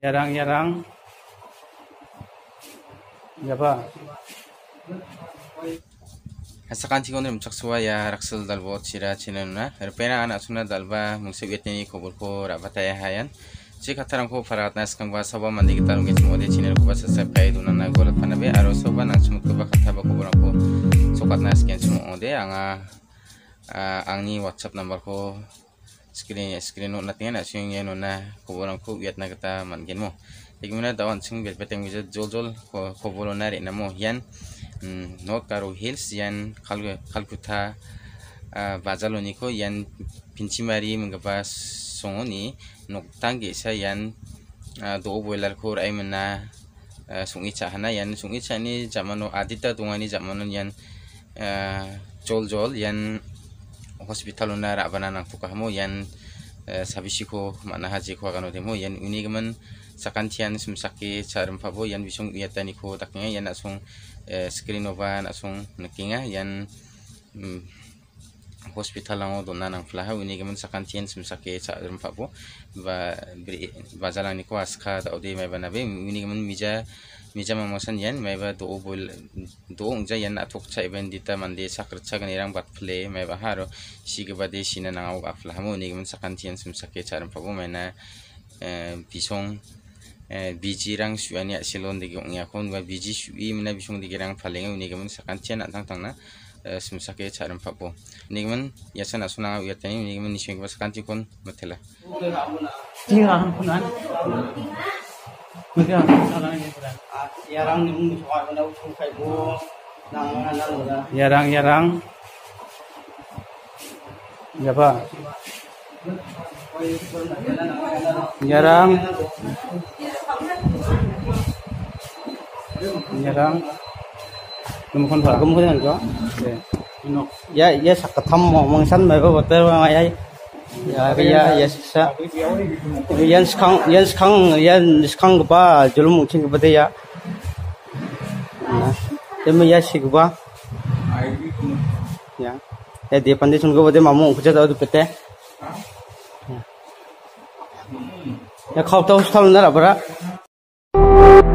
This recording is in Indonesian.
Yarang Japa Hasakan cikgu ni macam suaya raksal dalbo cira cinana. Rupanya anak sunat dalba mungsibet ni kubur ko rabataya hayan. Jika tarang ko farat nas kang bahasa ba mandi kita lagi semua di channel ko bahasa sampai duna na golat panabe aro soba nang semut ko bakat haba kubur ko sokat nas kian semua ode angni WhatsApp number ko screen note natingan asyong yan na kubur ko biat na kita mangkin mo. Bagaimana dawan sing biat peteng bisa jol kubur na rin mo yan. North Karo Hills yan Calcutta Bazaloni ko yan Pinchimari menggabas songoni nok tangge sa yan do boiler ko ay mana sungi chahana yan sungi chani jamano adita tungani jamano yan jol yan hospital na rabana nang tukahmo yan sabisi ko mana haji ko kano demo yan unigaman sakantian sumsaki charum pabo yan bisong yatani ko taknya yan asong screen over asong nakinga yan hospital lang do nanang flaha ini gaman sakantian sumsake charum pabo ba bazalang ni ko aska da ode mai banabe ini gaman mija mamosan yan mai ba do ungja yan atok chai bandita mande sakrcha gani rang bat play mai ba haro sigabade sina nang au afla mo ini gaman sakantian sumsake charum pabo mai na bisong biji rang suani asilon de gyong ya kon ba biji sui mina bisong de rang phalenga ini gaman sakantian antang tangna sumsake charum pabo ini gaman yasana sunanga uyatani ini gaman nising ba sakanti kon matela Tinga hampunan Mungkin salah ni pula Yarang ni mungkin soal pada usung kai bo nang Yarang Japa Yarang Kemudian apa? Kemudian apa? Ya sakatam mangsan mai ba bater ma ai. Ya sa. Yan skang ba julum mungkin ba ya. Demi ya sik ba. Ya. Dia pandai sun go ba de mamu kuja da du pete. Ya khau tau stal na ra bara.